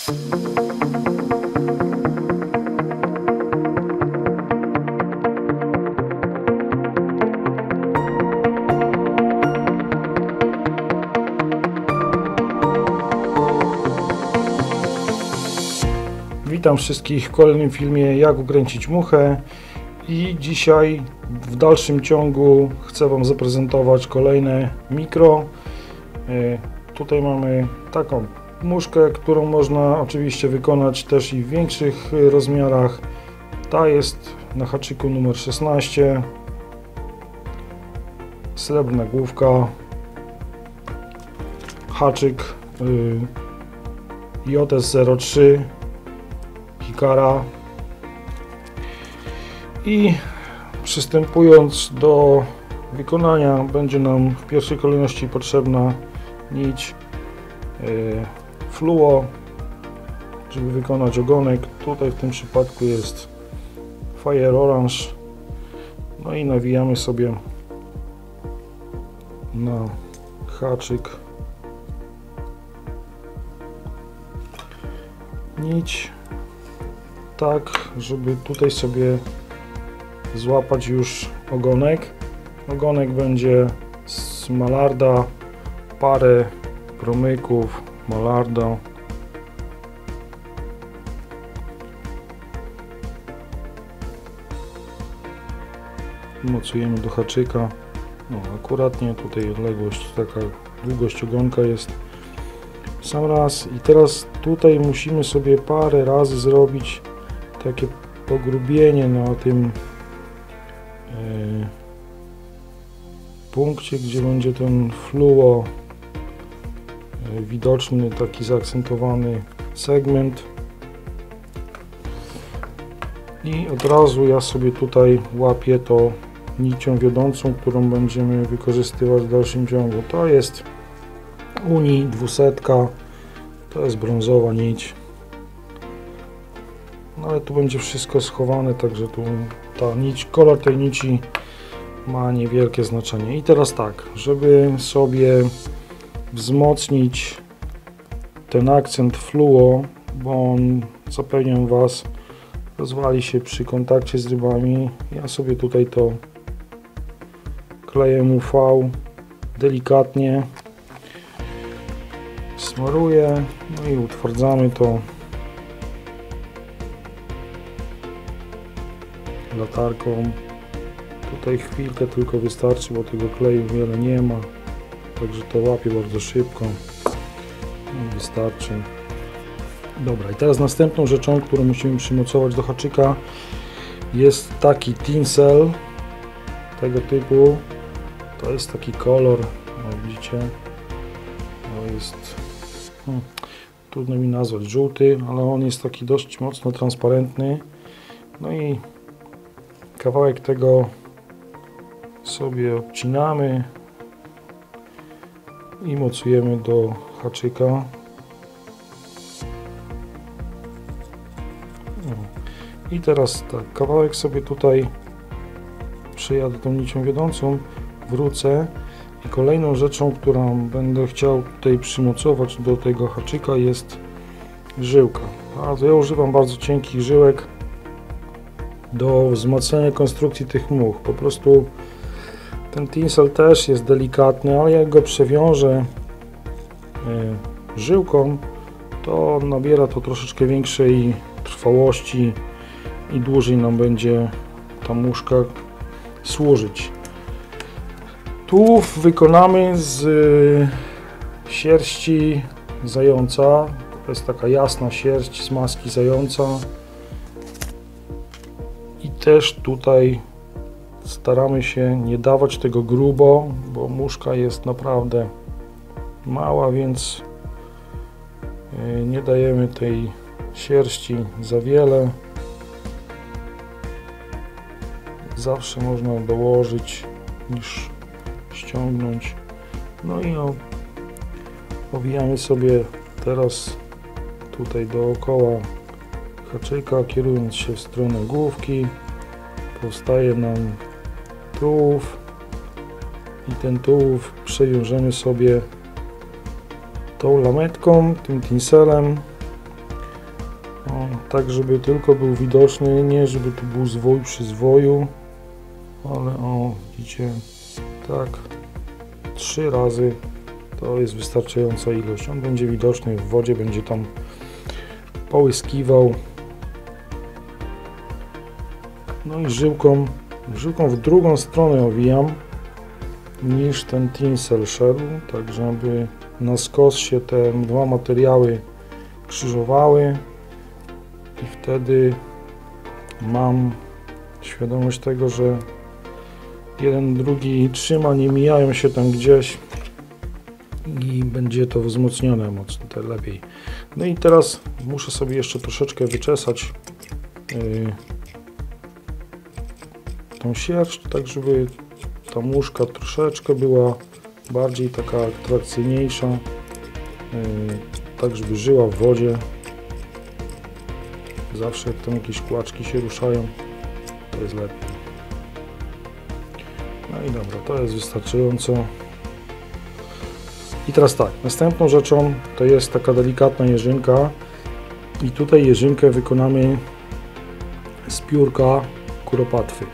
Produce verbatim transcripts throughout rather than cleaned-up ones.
Witam wszystkich w kolejnym filmie Jak ukręcić muchę i dzisiaj w dalszym ciągu chcę Wam zaprezentować kolejne mikro. Tutaj mamy taką muszkę, którą można oczywiście wykonać też i w większych rozmiarach. Ta jest na haczyku numer szesnaście, srebrna główka, haczyk J S zero trzy Hikara. I przystępując do wykonania, będzie nam w pierwszej kolejności potrzebna nić yy, fluo, żeby wykonać ogonek. Tutaj w tym przypadku jest Fire Orange. No i nawijamy sobie na haczyk nić, tak żeby tutaj sobie złapać już ogonek. Ogonek będzie z Malarda, parę promyków Malarda. Mocujemy do haczyka. No, akuratnie tutaj odległość, taka długość ogonka jest w sam raz. I teraz tutaj musimy sobie parę razy zrobić takie pogrubienie na tym yy, punkcie, gdzie będzie ten fluo yy, widoczny, taki zaakcentowany segment. I od razu ja sobie tutaj łapię to nicią wiodącą, którą będziemy wykorzystywać w dalszym ciągu. To jest Uni dwusetka, to jest brązowa nić. No ale tu będzie wszystko schowane, także tu ta nić, kolor tej nici ma niewielkie znaczenie. I teraz tak, żeby sobie wzmocnić ten akcent fluo, bo on, zapewniam Was, rozwali się przy kontakcie z rybami, ja sobie tutaj to klejem U V delikatnie smaruję, no i utwardzamy to latarką. Tutaj chwilkę tylko wystarczy, bo tego kleju wiele nie ma, także to łapie bardzo szybko. No, wystarczy. Dobra, i teraz następną rzeczą, którą musimy przymocować do haczyka, jest taki tinsel tego typu. To jest taki kolor, no widzicie, to jest hmm, trudno mi nazwać, żółty, ale on jest taki dość mocno transparentny. No i kawałek tego sobie odcinamy i mocujemy do haczyka. I teraz tak, kawałek sobie tutaj przejadę tą nicią wiodącą, wrócę i kolejną rzeczą, którą będę chciał tutaj przymocować do tego haczyka, jest żyłka. A to ja używam bardzo cienkich żyłek do wzmacniania konstrukcji tych much. Po prostu ten tinsel też jest delikatny, ale jak go przewiążę y, żyłką, to nabiera to troszeczkę większej trwałości i dłużej nam będzie ta muszka służyć. Tułów wykonamy z sierści zająca. To jest taka jasna sierść z maski zająca. I też tutaj staramy się nie dawać tego grubo, bo muszka jest naprawdę mała, więc nie dajemy tej sierści za wiele. Zawsze można dołożyć niż ściągnąć. No i o, owijamy sobie teraz tutaj dookoła haczyka, kierując się w stronę główki. Powstaje nam tułów i ten tułów przewiążemy sobie tą lametką, tym tinselem tak żeby tylko był widoczny, nie żeby tu był zwój przy zwoju, ale o, widzicie, tak, trzy razy to jest wystarczająca ilość. On będzie widoczny w wodzie, będzie tam połyskiwał. No i żyłką, żyłką w drugą stronę owijam niż ten tinsel szedł, tak żeby na skos się te dwa materiały krzyżowały i wtedy mam świadomość tego, że jeden drugi trzyma, nie mijają się tam gdzieś i będzie to wzmocnione mocno, tak lepiej. No i teraz muszę sobie jeszcze troszeczkę wyczesać yy, tą sierść, tak żeby ta muszka troszeczkę była bardziej taka atrakcyjniejsza, yy, tak żeby żyła w wodzie. Zawsze jak tam jakieś kłaczki się ruszają, to jest lepiej. No i dobra, to jest wystarczająco. I teraz tak, następną rzeczą to jest taka delikatna jeżynka i tutaj jeżynkę wykonamy z piórka kuropatwy.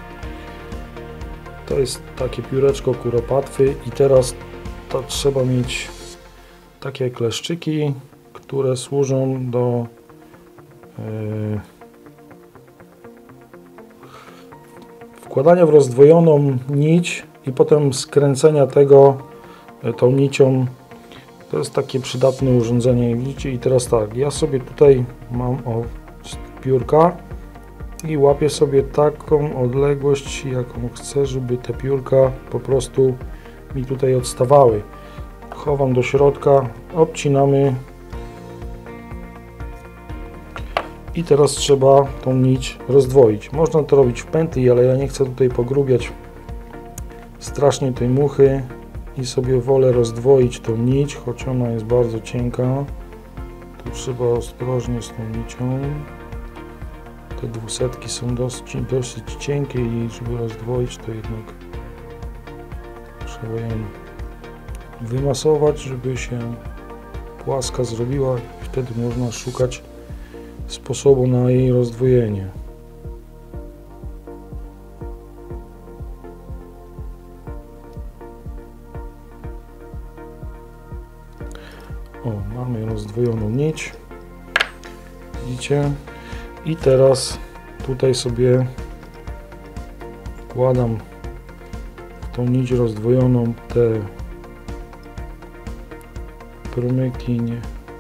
To jest takie pióreczko kuropatwy i teraz to trzeba mieć takie kleszczyki, które służą do yy, wkładania w rozdwojoną nić i potem skręcenia tego tą nicią. To jest takie przydatne urządzenie, widzicie. I teraz tak, ja sobie tutaj mam o piórka i łapię sobie taką odległość, jaką chcę, żeby te piórka po prostu mi tutaj odstawały. Chowam do środka, obcinamy i teraz trzeba tą nić rozdwoić. Można to robić w pętli, ale ja nie chcę tutaj pogrubiać strasznie tej muchy i sobie wolę rozdwoić tą nić, choć ona jest bardzo cienka. Tu trzeba ostrożnie z tą nicią. Te dwusetki są dosyć, dosyć cienkie i żeby rozdwoić, to jednak trzeba ją wymasować, żeby się płaska zrobiła i wtedy można szukać sposobu na jej rozdwojenie. O, mamy rozdwojoną nić, widzicie? I teraz tutaj sobie wkładam w tą nić rozdwojoną te promyki nie,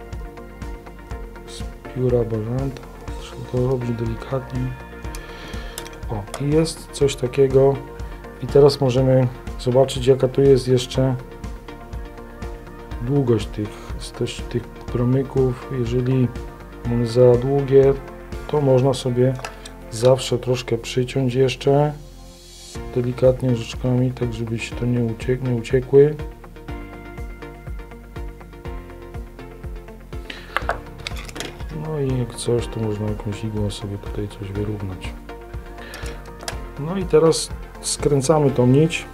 z pióra bażanta. Trzeba to robić delikatnie. O, i jest coś takiego. I teraz możemy zobaczyć, jaka tu jest jeszcze długość tych, tych promyków. Jeżeli one za długie, to można sobie zawsze troszkę przyciąć jeszcze delikatnie rzeczkami, tak żeby się to nie, uciek nie uciekły. No i jak coś, to można jakąś igłą sobie tutaj coś wyrównać. No i teraz skręcamy tą nić.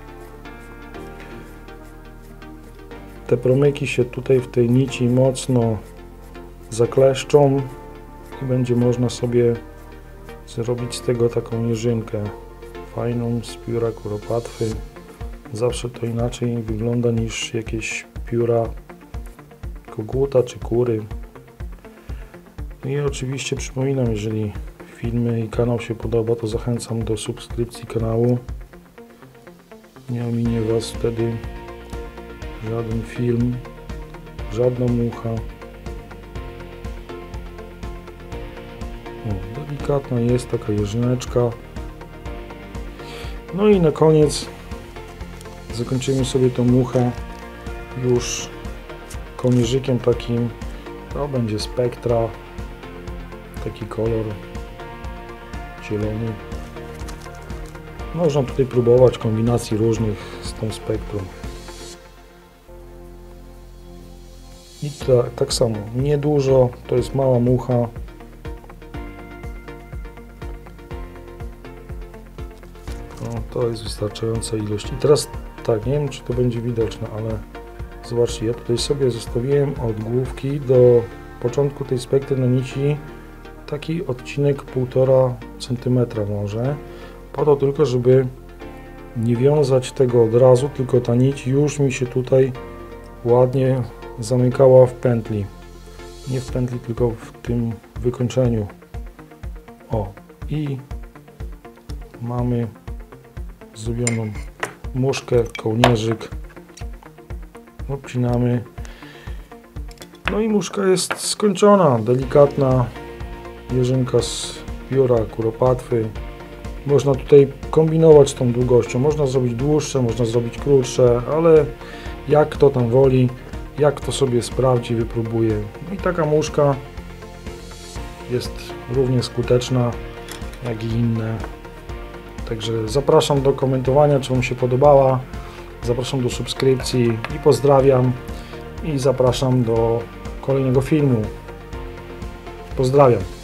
Te promyki się tutaj w tej nici mocno zakleszczą i będzie można sobie zrobić z tego taką jeżynkę fajną z pióra kuropatwy. Zawsze to inaczej wygląda niż jakieś pióra koguta czy kury. I oczywiście przypominam, jeżeli filmy i kanał się podoba, to zachęcam do subskrypcji kanału. Nie ominie Was wtedy żaden film, żadna mucha. O, delikatna jest taka jeżyneczka. No i na koniec zakończymy sobie tą muchę już kołnierzykiem takim. To będzie Spectra, taki kolor zielony. Można tutaj próbować kombinacji różnych z tą Spectrą. I ta, tak samo, niedużo, to jest mała mucha. No, to jest wystarczająca ilość. I teraz tak, nie wiem, czy to będzie widoczne, ale zobaczcie, ja tutaj sobie zostawiłem od główki do początku tej Spektry na nici taki odcinek półtora centymetra może, po to tylko, żeby nie wiązać tego od razu, tylko ta nić już mi się tutaj ładnie zamykała w pętli. Nie w pętli, tylko w tym wykończeniu. O, i mamy zrobioną muszkę, kołnierzyk. Obcinamy. No i muszka jest skończona, delikatna jeżynka z pióra kuropatwy. Można tutaj kombinować z tą długością, można zrobić dłuższe, można zrobić krótsze, ale jak kto tam woli, jak to sobie sprawdzi, wypróbuje. I taka muszka jest równie skuteczna jak i inne. Także zapraszam do komentowania, czy Wam się podobała. Zapraszam do subskrypcji i pozdrawiam. I zapraszam do kolejnego filmu. Pozdrawiam.